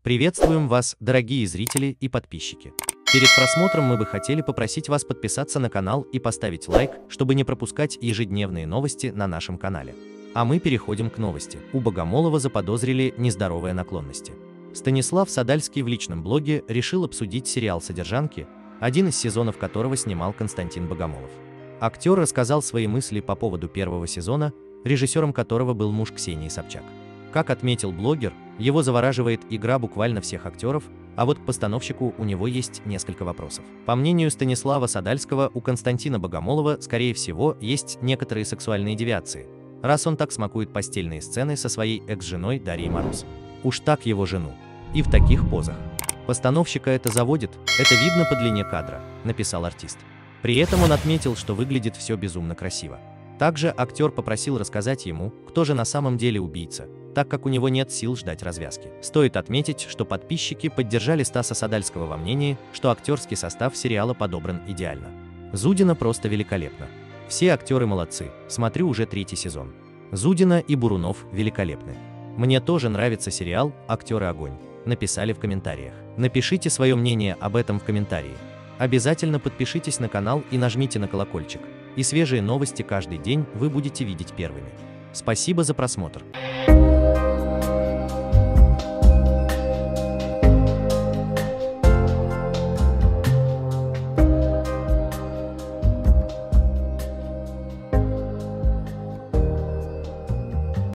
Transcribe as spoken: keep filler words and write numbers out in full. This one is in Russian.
Приветствуем вас, дорогие зрители и подписчики. Перед просмотром мы бы хотели попросить вас подписаться на канал и поставить лайк, чтобы не пропускать ежедневные новости на нашем канале. А мы переходим к новости. У Богомолова заподозрили нездоровые наклонности. Станислав Садальский в личном блоге решил обсудить сериал «Содержанки», один из сезонов которого снимал Константин Богомолов. Актер рассказал свои мысли по поводу первого сезона, режиссером которого был муж Ксении Собчак. Как отметил блогер, его завораживает игра буквально всех актеров, а вот к постановщику у него есть несколько вопросов. По мнению Станислава Садальского, у Константина Богомолова, скорее всего, есть некоторые сексуальные девиации, раз он так смакует постельные сцены со своей экс-женой Дарьей Мороз. Уж так его жену. И в таких позах. Постановщика это заводит, это видно по длине кадра, написал артист. При этом он отметил, что выглядит все безумно красиво. Также актер попросил рассказать ему, кто же на самом деле убийца, так как у него нет сил ждать развязки. Стоит отметить, что подписчики поддержали Стаса Садальского во мнении, что актерский состав сериала подобран идеально. Зудина просто великолепна. Все актеры молодцы, смотрю уже третий сезон. Зудина и Бурунов великолепны. Мне тоже нравится сериал «Актеры огонь», написали в комментариях. Напишите свое мнение об этом в комментарии. Обязательно подпишитесь на канал и нажмите на колокольчик, и свежие новости каждый день вы будете видеть первыми. Спасибо за просмотр.